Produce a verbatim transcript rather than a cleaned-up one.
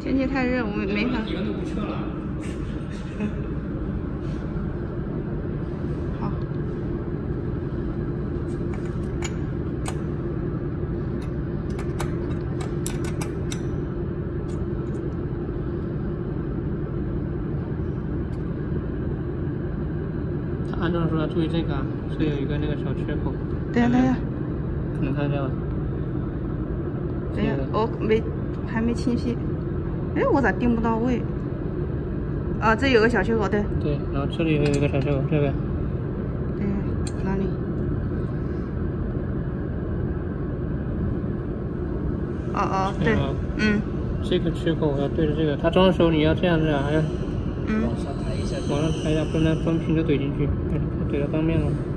天气太热，我们没法。 几个都不撤了。 好。 他安装的时候要注意这个啊，是有一个那个小缺口。 对呀对呀。 能看见吗？ 对呀，我没还没清晰。哎，我咋定不到位？啊，这有个小缺口，对。 对，然后这里也有一个小缺口，这个。 对，哪里？哦哦，对，嗯。 这个缺口要对着这个，它装的时候你要这样子啊，还要。 嗯。 往上抬一下，往上抬一下，不然不能平着怼进去，怼到当面了。